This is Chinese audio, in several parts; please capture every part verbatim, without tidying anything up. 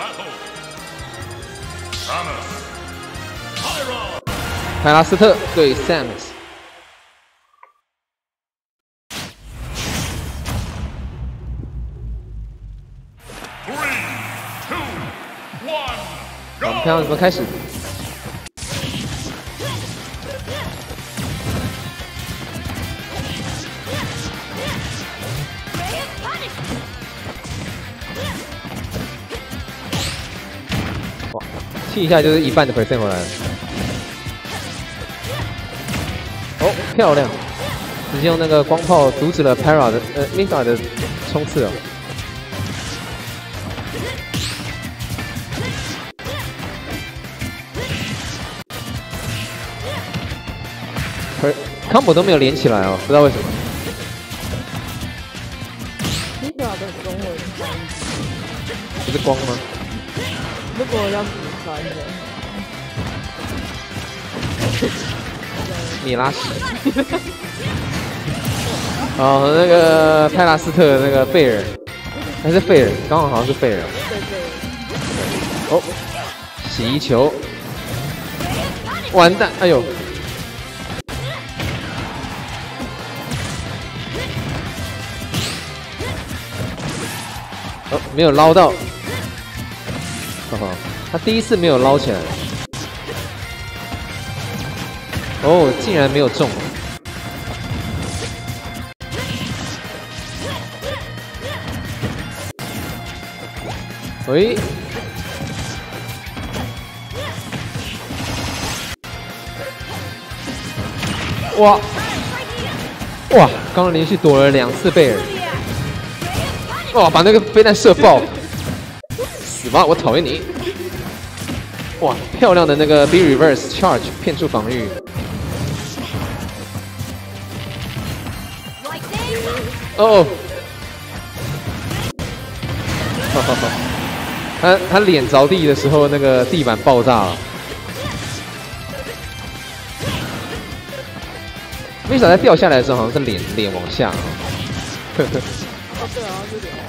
泰拉斯特对 Samus。 好，我们看看怎么开始。哇，气一下就是一半的 percent 回来了。哦，漂亮！直接用那个光炮阻止了 Para 的呃 Misa 的冲刺哦。 combo 都没有连起来哦，不知道为什么。 你表的中文翻译不是光吗？ 如果要补翻的， 米拉什。哦，那个泰拉斯特的那个贝尔，还是贝尔，刚好好像是贝尔。 对对。 哦，洗衣球，完蛋！哎呦。 哦，没有捞到，哈哈，他第一次没有捞起来，哦，竟然没有中，喂，哇，哇，刚刚连续躲了两次贝尔。 哇！把那个飞弹射爆，死吧！我讨厌你！哇，漂亮的那个 B reverse charge 骗出防御。哦，哈哈哈！他他脸着地的时候，那个地板爆炸了。Misa 在掉下来的时候，好像是脸脸往下。呵呵。 哦，对啊，是脸往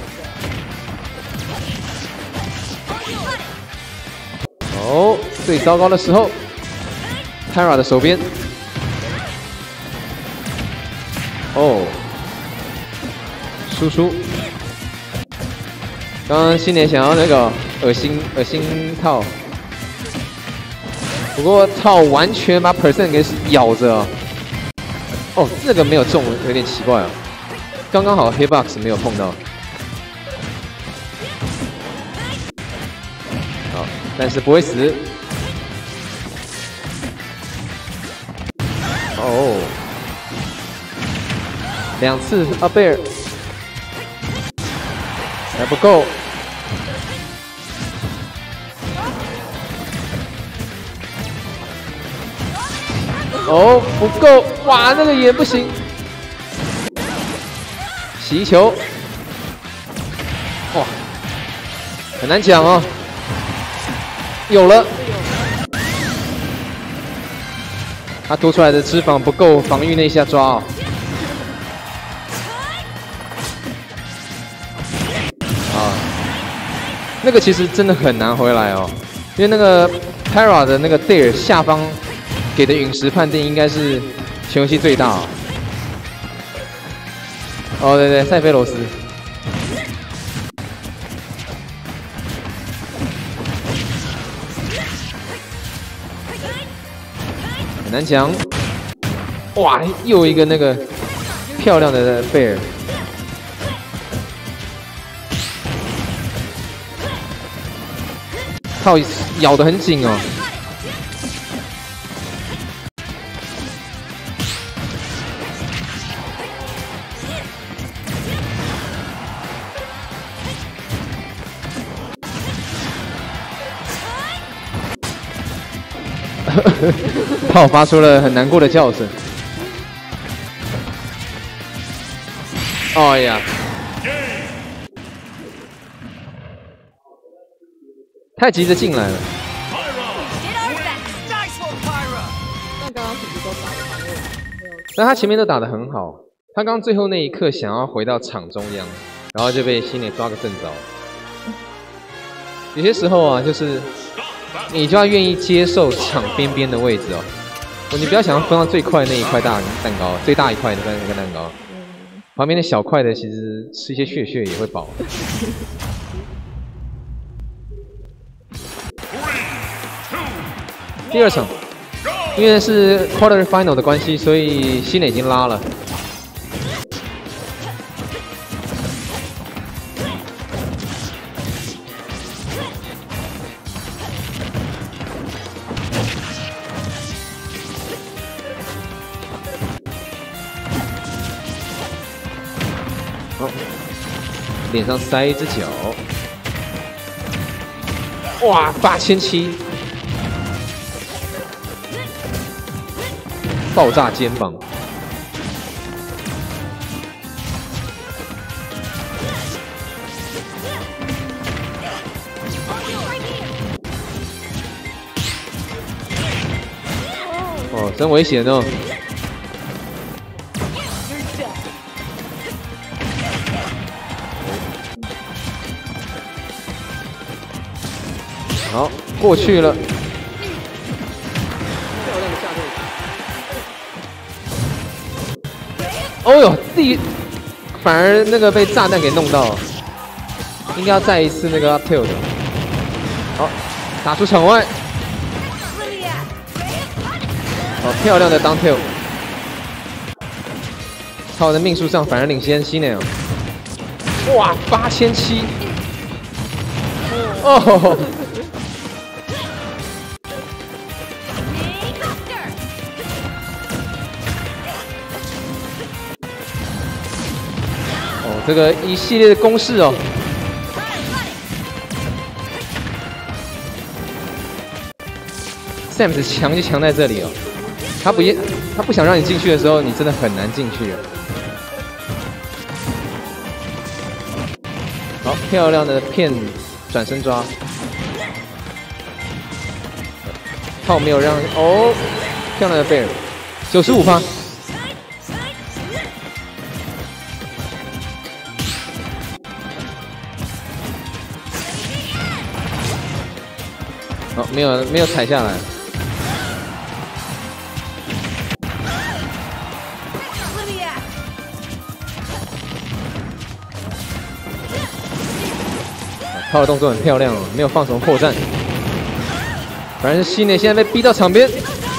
下。 哦，最糟糕的时候 ，Tara 的手边。哦，输出。刚刚新年想要那个恶心恶心套，不过套完全把 percent 给咬着。哦，这个没有中，有点奇怪哦。 刚刚好 hitbox 没有碰到，好，但是不会死。哦，两次阿贝尔还不够。哦，不够，哇，那个也不行。 洗衣球，哇，很难讲哦。有了，他多出来的脂肪不够防御那一下抓哦。啊，那个其实真的很难回来哦，因为那个 Para 的那个 Dare 下方给的陨石判定应该是全游戏最大哦。 哦，对对，塞菲罗斯，很难讲。哇，又一个那个漂亮的贝尔，套咬得很紧哦。炮发出了很难过的叫声。哎呀，太急着进来了。 那刚刚其实都打得蛮热， 但他前面都打得很好，他刚最后那一刻想要回到场中央，然后就被新年抓个正着。 有些时候啊，就是你就要愿意接受场边边的位置哦。你不要想要分到最快那一块大蛋糕，最大一块的那个蛋糕，旁边的小块的其实吃一些屑屑也会饱。第二场，因为是 quarter final 的关系，所以西内已经拉了。哦，脸上塞一只脚。哇，八千七！爆炸肩膀，哦，真危险哦！好，过去了。哦呦，第反而那个被炸弹给弄到，应该要再一次那个 up tilt 的。好，打出场外。好漂亮的 down tilt。靠我的命数上反而领先西内哦。哇，八千七。哦。这个一系列的攻势哦，Sam 的强就强在这里哦，他不他不想让你进去的时候，你真的很难进去。好，漂亮的骗转身抓，套没有让哦，漂亮的贝尔，九十五趴。哦，没有没有踩下来。他的动作很漂亮哦，没有放什么破绽。反正是西内现在被逼到场边。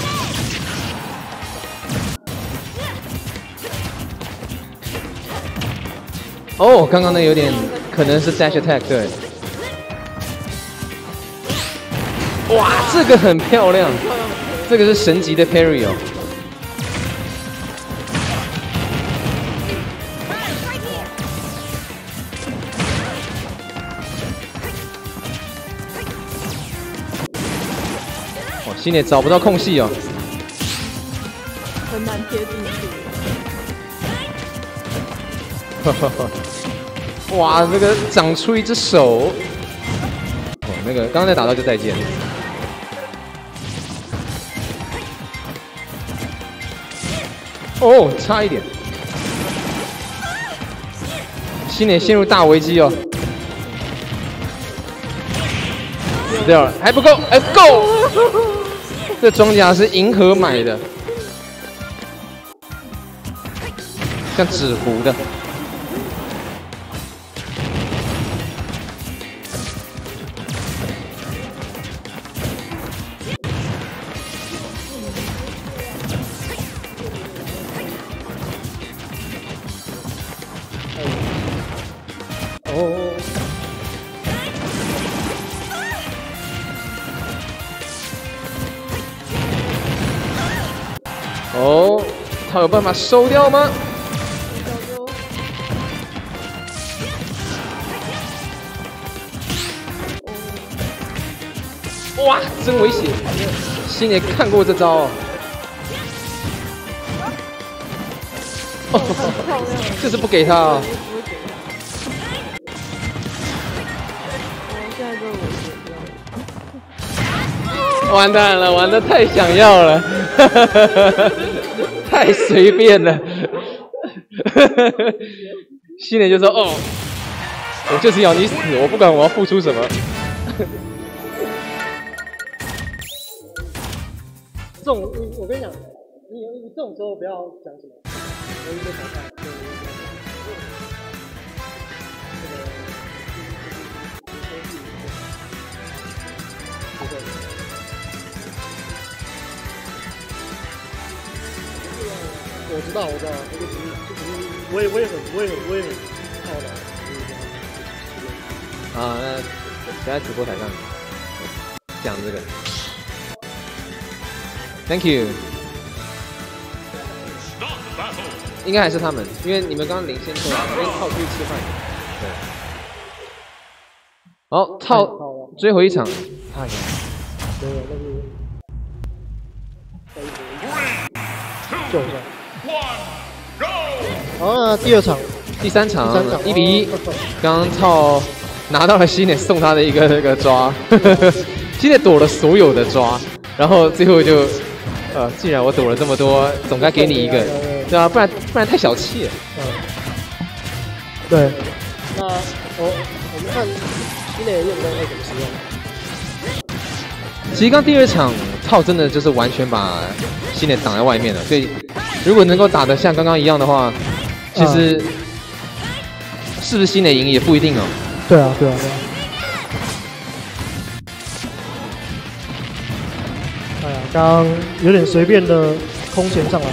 哦，刚刚那有点可能是 dash attack， 对。哇，这个很漂亮，这个是神级的 parry 哦。哇，西内找不到空隙哦， 很难贴进去。 哈哈哈！哇，这个长出一只手，哦，那个刚刚在打到就再见。哦，差一点，西内陷入大危机哦，死掉了，还不够，还不够。这装甲是银河买的，像纸糊的。哦，他有办法收掉吗？哇，真危险！西内看过这招哦。哦，就是不给他啊。完蛋了，玩的太想要了，太随便了。西内就说：“哦，我就是要你死，我不管我要付出什么。” 这种我跟你讲，你你这种时候不要讲什么，我一个淘汰，对对对，这个，我知道我知道，这个只是这只是我也我也很我也很我也很懊恼， 啊，那谁在直播台上讲这个 ？Thank you。应该还是他们，因为你们刚刚领先出来，被套出去吃饭。对。好，套追回一场。哎呀， 对，那是救一下。好，那第二场， 第三场，一比一。刚刚套拿到了西野送他的一个那个抓，西野躲了所有的抓，然后最后就，呃，既然我躲了这么多，总该给你一个。对啊，不然不然太小气了。 嗯，对。那我我们看西野用不用会怎么使用？ 其实刚第二场套真的就是完全把西野挡在外面了，所以如果能够打得像刚刚一样的话，其实、嗯、是不是西野赢也不一定哦。 对啊，对啊，对啊。哎呀，刚刚有点随便的空前上来。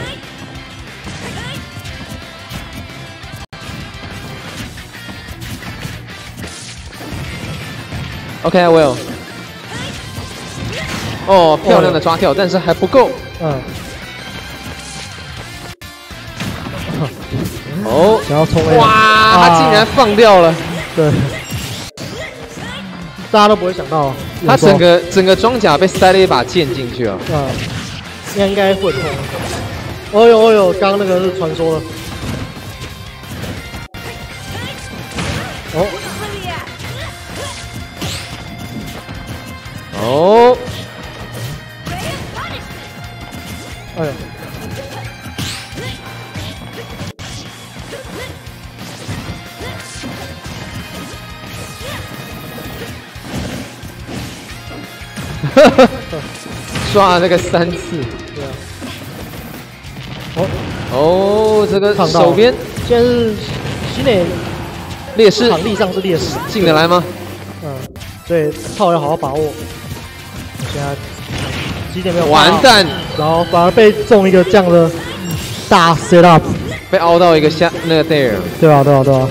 OK， I will。哦，漂亮的抓跳，但是还不够。嗯。哦， 想要冲 A。 哇，他竟然放掉了。 对。大家都不会想到， 他整个整个装甲被塞了一把剑进去啊。 嗯。应该会痛。哦呦哦呦，刚刚那个是传说了。哦。 哦， 哎呀， 哈哈，刷了那个三次， 对啊。哦哦，这个手边现在是西野劣势， 场地上是劣势， 进得来吗？ 嗯，所以套要好好把握。现在几点没有完蛋， 然后反而被中一个这样的大 set up， 被凹到一个下那个 dare， 对啊对啊对啊。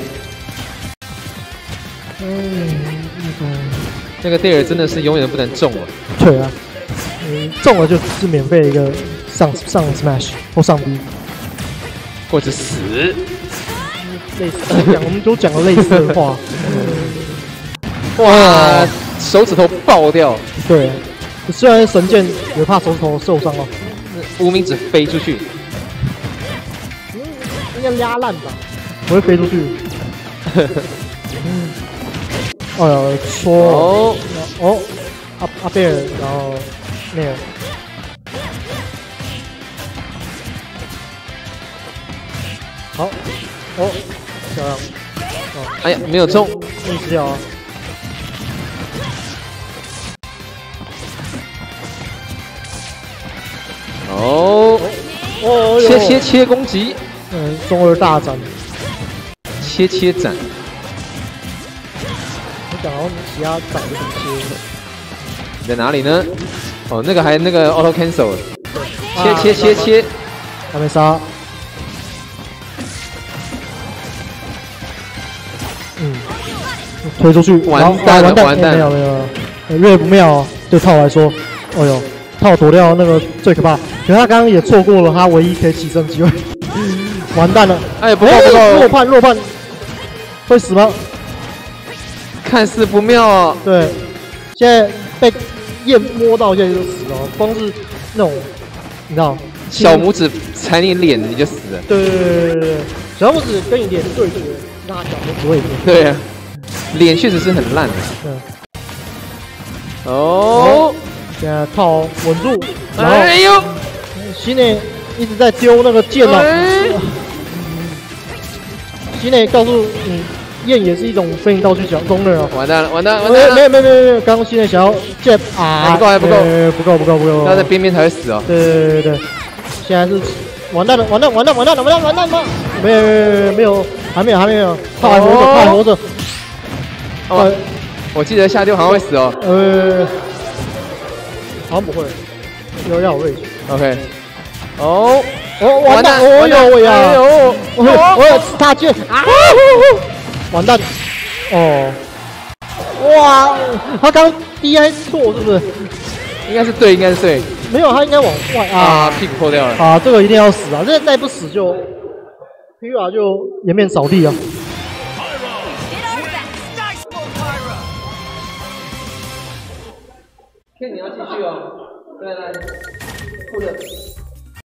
嗯， 那个 dare 真的是永远不能中了。 对啊，嗯，中了就是免费一个上上 smash 或上 B， 或者死。 类似讲，我们都讲了类似的话。 哇，手指头爆掉。 对。虽然神剑也怕手指头受伤了， 无名指飞出去， 嗯，应该压烂吧？不会飞出去。嗯，哎呀，说哦哦，阿阿贝尔，然后那个，好，哦，漂亮，哦， 哎呀，没有中， 逆吃掉啊。 哦，哦，切切切攻击， 嗯，中二大斩， 切切斩。 我讲好像其他斩都很切。 在哪里呢？哦，那个还那个 auto cancel， 切切切切， 还没杀。嗯，推出去， 完蛋了，完蛋， 没有没有，越不妙，对套来说，哦呦。套躲掉那个最可怕，可是他刚刚也错过了他唯一可以起身的机会，完蛋了！ 哎，不够不够， 落判落判，会死吗？ 看似不妙啊。 对，现在被焰摸到，现在就死了。光是那种，你知道， 小拇指踩你脸你就死了。 对对对对对，小拇指跟你脸对决，那小拇指会赢。 对啊，脸确实是很烂的。 对。 哦。 现在套稳住，然后哎呦， 西内一直在丢那个剑哦。西内告诉你， 焰也是一种飞行道具角中的啊。 完蛋了，完蛋了，完蛋了！ 没有没有没有没有，刚刚现在想要 jab 啊， 还不够还不够不够不够不够， 要在边边才会死哦。 对对对对，现在是完蛋了完蛋完蛋完蛋了完蛋完蛋吗？没有没有没有还没有还没有，他还活着他还活着。 哦，我记得下丢好像会死哦。 呃，好像不会，有要有位置。 OK， 哦， 哦，完蛋！哦呦喂呀！哎呦，我有吃他剑啊！完蛋！哦，哇，他刚 D I 错是不是？ 应该是对，应该是对。 没有，他应该往外啊，屁股破掉了。 啊，这个一定要死啊！这再不死就 P R 就颜面扫地啊！ Ken 你要继续哦，来来，或者。